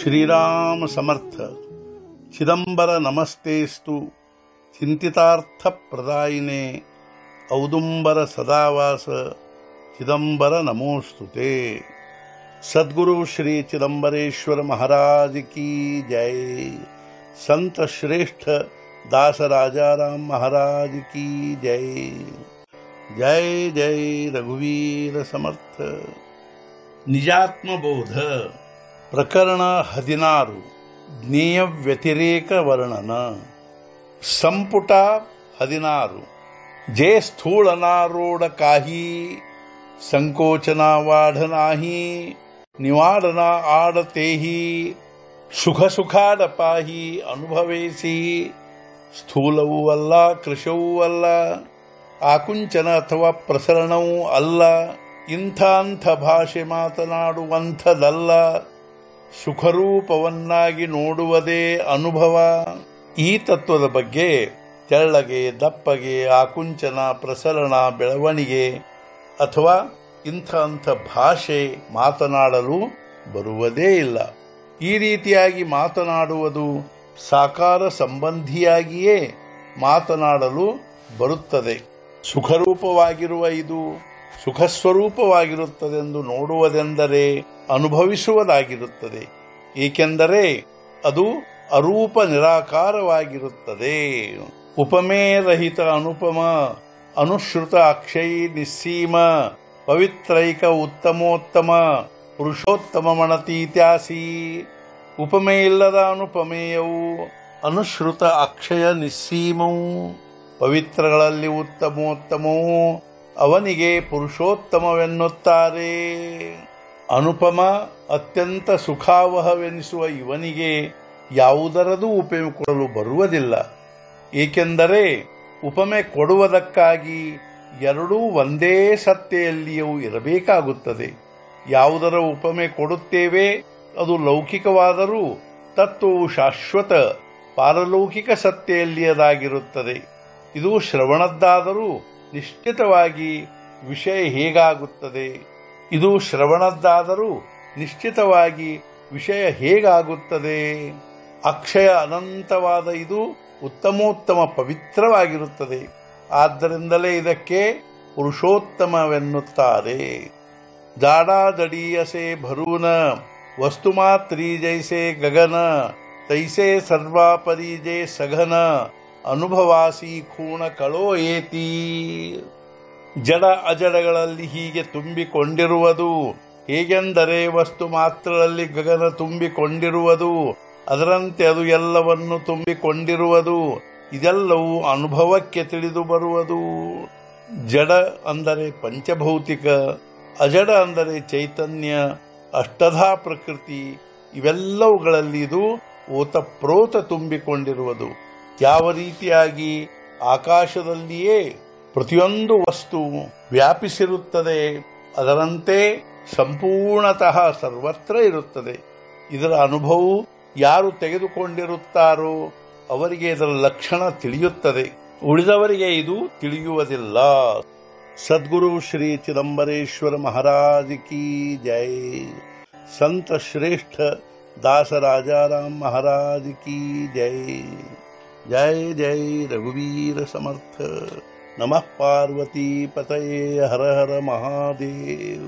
श्रीराम समर्थ चिदंबर नमस्तेस्तु चिंतितार्थ प्रदायिने औदुंबर सदावास चिदंबर नमोस्तुते। सद्गुरु श्री चिदंबरेश्वर महाराज की जय। संत श्रेष्ठ दास राजाराम महाराज की जय। जय जय रघुवीर समर्थ। निजात्मबोध प्रकरण 16 ಜ್ಞೇಯ ವ್ಯತಿರೇಕ ವರ್ಣನ ಸಂಪುಟ 16 जे स्थूलनारोड काही संकोचना वाढ नाही निवाडना आडतेही सुख सुखाड पाही अनुभवेसी ಸ್ಥೂಲವೂ ಅಲ್ಲ ಕೃಶವೂ ಅಲ್ಲ ಆಕುಂಚನ ಅಥವಾ ಪ್ರಸರಣವೂ ಅಲ್ಲ ಇಂಥ ಭಾಷೆ ಮಾತನಾಡುವಂಥದ್ದಲ್ಲ ಸುಖರೂಪವನ್ನಾಗಿ ನೋಡುವುದೇ ಅನುಭವ। ಈ ತತ್ವದ ಬಗ್ಗೆ ತೆಳ್ಳಗೆ ದಪ್ಪಗೆ ಆಕುಂಚನ ಪ್ರಸರಣ ಬೆಳವಣಿಗೆ ಅಥವಾ ಇಂಥ ಭಾಷೆ ಮಾತನಾಡಲು ಬರುವುದೇ ಇಲ್ಲ। ಈ ರೀತಿಯಾಗಿ ಮಾತನಾಡುವುದು ಸಾಕಾರ ಸಂಬಂಧಿಯಾಗಿಯೇ ಮಾತನಾಡಲು ಬರುತ್ತದೆ। ಸುಖರೂಪವಾಗಿರುವ ಇದು ಸುಖಸ್ವರೂಪವಾಗಿರುತ್ತದೆಂದು ನೋಡುವುದೆಂದರೆ ಅನುಭವಿಸುವುದಾಗಿರುತ್ತದೆ, ಏಕೆಂದರೆ ಅದು ಅರೂಪ ನಿರಾಕಾರವಾಗಿರುತ್ತದೆ। ಉಪಮೇ ರಹಿತ ಅನುಪಮ ಅನುಶ್ರುತ ಅಕ್ಷಯ ನಿಸ್ಸೀಮ ಪವಿತ್ರೈಕ ಉತ್ತಮೋತ್ತಮ ಪುರುಷೋತ್ತಮ ಮಣತೀತ್ಯಾಸಿ। ಉಪಮೆ ಇಲ್ಲದ ಅನುಪಮೇಯವು ಅನುಶ್ರುತ ಅಕ್ಷಯ ನಿಸ್ಸೀಮವು ಪವಿತ್ರಗಳಲ್ಲಿ ಉತ್ತಮೋತ್ತಮವು ಅವನಿಗೆ ಪುರುಷೋತ್ತಮವೆನ್ನುತ್ತಾರೆ। ಅನುಪಮ ಅತ್ಯಂತ ಸುಖಾವಹವೆನಿಸುವ ಇವನಿಗೆ ಯಾವುದರದೂ ಉಪಮೆ ಕೊಡಲು ಬರುವುದಿಲ್ಲ, ಏಕೆಂದರೆ ಉಪಮೆ ಕೊಡುವುದಕ್ಕಾಗಿ ಎರಡೂ ಒಂದೇ ಸತ್ತೆಯಲ್ಲಿಯೂ ಇರಬೇಕಾಗುತ್ತದೆ। ಯಾವುದರ ಉಪಮೆ ಕೊಡುತ್ತೇವೆ ಅದು ಲೌಕಿಕವಾದರೂ ತತ್ವವು ಶಾಶ್ವತ ಪಾರಲೌಕಿಕ ಸತ್ತೆಯಲ್ಲಿಯದಾಗಿರುತ್ತದೆ। ಇದು ಶ್ರವಣದ್ದಾದರೂ ನಿಶ್ಚಿತವಾಗಿ ವಿಷಯ ಹೇಗಾಗುತ್ತದೆ ಅಕ್ಷಯ ಅನಂತವಾದ ಇದು ಉತ್ತಮೋತ್ತಮ ಪವಿತ್ರವಾಗಿರುತ್ತದೆ, ಆದ್ದರಿಂದಲೇ ಇದಕ್ಕೆ ಪುರುಷೋತ್ತಮವೆನ್ನುತ್ತಾರೆ। ಜಾಡಾದಡಿಯಸೆ ಭರೂನ ವಸ್ತುಮಾತ್ರೀ ಜೈಸೆ ಗಗನ ತೈಸೆ ಸರ್ವಾಪರಿಜೆ ಸಘನ ಅನುಭವಾಸಿ ಖೂಣ ಕಳೋ ಏತಿ। ಜಡ ಅಜಡಗಳಲ್ಲಿ ಹೀಗೆ ತುಂಬಿಕೊಂಡಿರುವುದು ಹೇಗೆಂದರೆ ವಸ್ತು ಮಾತ್ರಗಳಲ್ಲಿ ಗಗನ ತುಂಬಿಕೊಂಡಿರುವುದು, ಅದರಂತೆ ಅದು ಎಲ್ಲವನ್ನು ತುಂಬಿಕೊಂಡಿರುವುದು, ಇದೆಲ್ಲವೂ ಅನುಭವಕ್ಕೆ ತಿಳಿದು ಬರುವುದು। ಜಡ ಅಂದರೆ ಪಂಚಭೌತಿಕ, ಅಜಡ ಅಂದರೆ ಚೈತನ್ಯ, ಅಷ್ಟಧಾ ಪ್ರಕೃತಿ, ಇವೆಲ್ಲವುಗಳಲ್ಲಿ ಇದು ಓತಪ್ರೋತ ತುಂಬಿಕೊಂಡಿರುವುದು। ಯಾವ ರೀತಿಯಾಗಿ ಆಕಾಶದಲ್ಲಿಯೇ ಪ್ರತಿಯೊಂದು ವಸ್ತು ವ್ಯಾಪಿಸಿರುತ್ತದೆ, ಅದರಂತೆ ಸಂಪೂರ್ಣತಃ ಸರ್ವತ್ರ ಇರುತ್ತದೆ। ಇದರ ಅನುಭವ ಯಾರು ತೆಗೆದುಕೊಂಡಿರುತ್ತಾರೋ ಅವರಿಗೆ ಇದರ ಲಕ್ಷಣ ತಿಳಿಯುತ್ತದೆ, ಉಳಿದವರಿಗೆ ಇದು ತಿಳಿಯುವುದಿಲ್ಲ। सद्गुरु श्री चिदंबरेश्वर महाराज की जय। संत श्रेष्ठ दास राजाराम महाराज की जय। जय जय रघुवीर समर्थ। नमः पार्वती पतये हर हर महादेव।